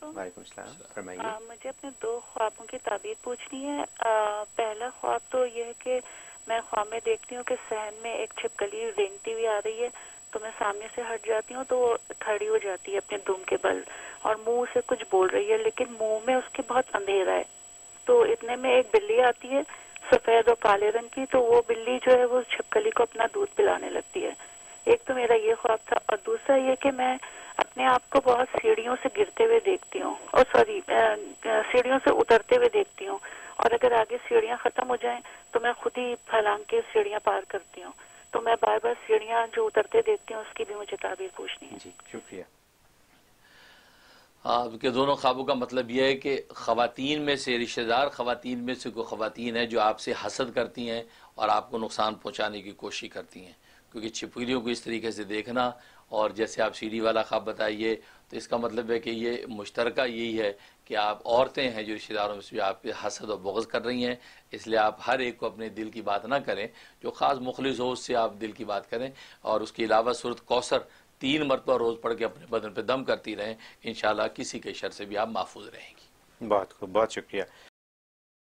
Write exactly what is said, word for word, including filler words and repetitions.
वालेकुम। वालेकुम सलाम, आ, फरमाइए। मुझे अपने दो ख्वाबों की ताबीर पूछनी है। आ, पहला ख्वाब तो यह है कि मैं ख्वाब में देखती हूँ कि सहन में एक छिपकली रेंगती हुई आ रही है, तो मैं सामने से हट जाती हूँ तो वो खड़ी हो जाती है अपने दुम के बल और मुंह से कुछ बोल रही है, लेकिन मुंह में उसके बहुत अंधेरा है। तो इतने में एक बिल्ली आती है सफेद और काले रंग की, तो वो बिल्ली जो है वो छिपकली को अपना दूध पिलाने लगती है। एक तो मेरा ये ख्वाब था, और दूसरा ये कि मैं अपने आप को बहुत सीढ़ियों से गिरते हुए देखती हूँ, और सॉरी सीढ़ियों से उतरते हुए देखती हूँ, और अगर आगे सीढ़ियाँ खत्म हो जाएं तो मैं खुद ही फलांग के सीढ़ियाँ पार करती हूँ। तो मैं बार बार सीढ़ियाँ जो उतरते देखती हूँ उसकी भी मुझे ताबीर पूछनी है। जी शुक्रिया। आपके दोनों ख्वाबों का मतलब यह है कि ख़वातीन में से, रिश्तेदार ख़वातीन में से कोई ख़वातीन है जो आपसे हसद करती हैं और आपको नुकसान पहुंचाने की कोशिश करती हैं, क्योंकि छिपकलियों को इस तरीके से देखना और जैसे आप सीढ़ी वाला ख्वाब बताइए, तो इसका मतलब है कि ये मुश्तरका यही है कि आप औरतें हैं जो रिश्तेदारों में से आपके हसद और बुग़्ज़ कर रही हैं। इसलिए आप हर एक को अपने दिल की बात ना करें, जो ख़ास मुखलिस हो उससे आप दिल की बात करें। और उसके अलावा सूरत कौसर तीन मरतबा रोज़ पढ़ के अपने बदन पे दम करती रहें, इंशाअल्लाह किसी के शर से भी आप महफूज रहेंगी। बहुत खूब, बहुत शुक्रिया।